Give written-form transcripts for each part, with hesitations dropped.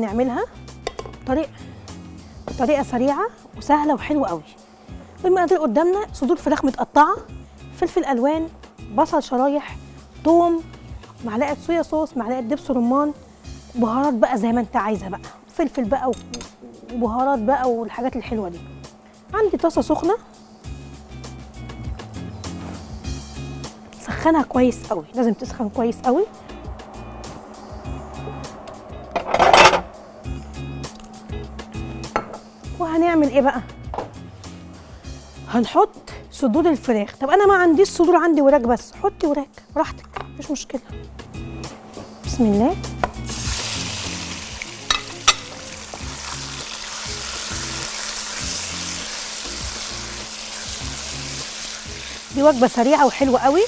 نعملها طريقه سريعه وسهله وحلوه قوي. المقادير قدامنا: صدور فراخ متقطعه، فلفل الوان، بصل شرايح، ثوم، معلقه صويا صوص، معلقه دبس رمان، بهارات بقى زي ما انت عايزه بقى، فلفل بقى وبهارات بقى والحاجات الحلوه دي. عندي طاسه سخنه، سخنها كويس قوي، لازم تسخن كويس قوي. وهنعمل ايه بقى؟ هنحط صدور الفراخ. طب انا ما عنديش صدور، عندي وراك بس، حطي وراك براحتك مفيش مشكله. بسم الله. دي وجبه سريعه وحلوه قوي.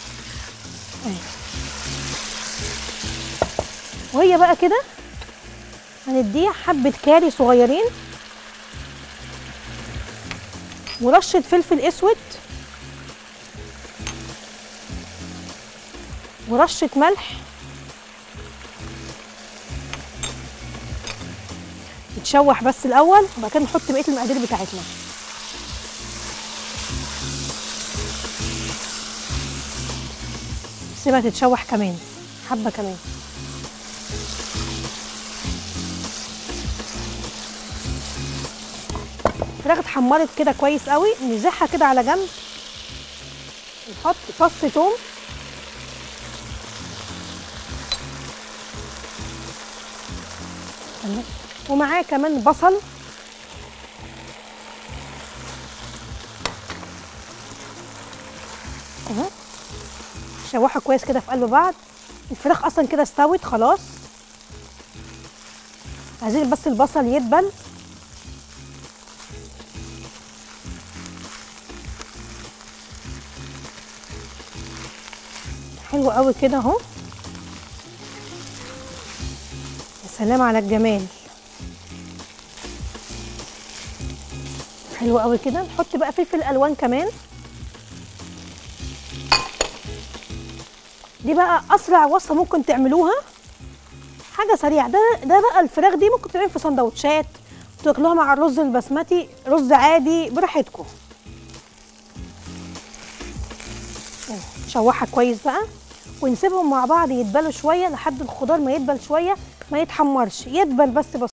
وهي بقى كده هنديها حبه كاري صغيرين ورشه فلفل اسود ورشه ملح، يتشوح بس الاول وبعد كده نحط بقيه المقادير بتاعتنا. سيبها تتشوح كمان حبه كمان. الفراخ اتحمرت كده كويس قوي، نزحها كده على جنب. نحط فص ثوم ومعاه كمان بصل اهو، شوحها كويس كده في قلب بعض. الفراخ اصلا كده استوت خلاص، عايزين بس البصل يدبل. حلو قوي كده اهو. يا سلام على الجمال، حلو قوي كده. نحط بقى فلفل الوان كمان. دي بقى اسرع وصفه ممكن تعملوها، حاجه سريعه. ده بقى الفراخ دي ممكن تعمل في سندوتشات، تاكلوها مع الرز البسمتي، رز عادي براحتكم. نشوحها كويس بقى ونسيبهم مع بعض يتبلوا شويه لحد الخضار ما يدبل شويه، ما يتحمرش، يدبل بس